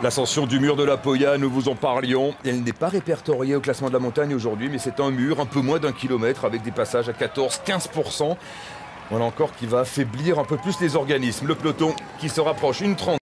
L'ascension du mur de la Poya, nous vous en parlions. Elle n'est pas répertoriée au classement de la montagne aujourd'hui, mais c'est un mur un peu moins d'1 kilomètre avec des passages à 14-15%. Voilà encore qui va affaiblir un peu plus les organismes. Le peloton qui se rapproche, une 30.